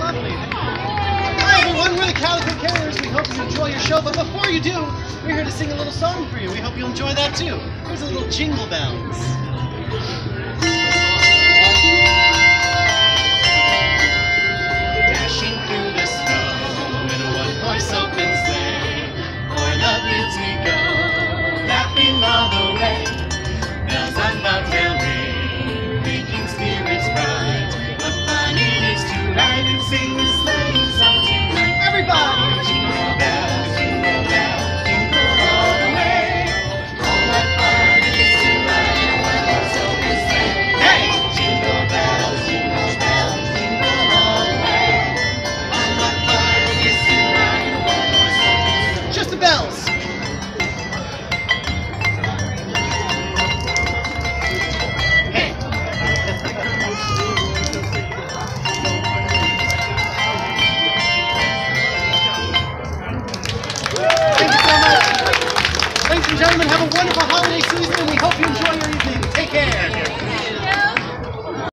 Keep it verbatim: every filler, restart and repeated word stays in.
lovely. Hi everyone, we're the Calico Carriers. We hope you enjoy your show, but before you do, we're here to sing a little song for you. We hope you'll enjoy that too. Here's a little Jingle Bells. Dashing through the snow in a one-horse open sleigh, o'er the fields we go, laughing all the way. Bells on bobtail ring, making spirits bright. What fun it is to ride and sing the sleighing song tonight. Everybody! Jingle bells, jingle bells, jingle all the way. Oh, what fun it is to ride in a one-horse open sleigh. Hey! Jingle bells, jingle bells, jingle all the way. Oh, what fun it is to ride in a one-horse open sleigh. Just the bells! Ladies and gentlemen, have a wonderful holiday season, and we hope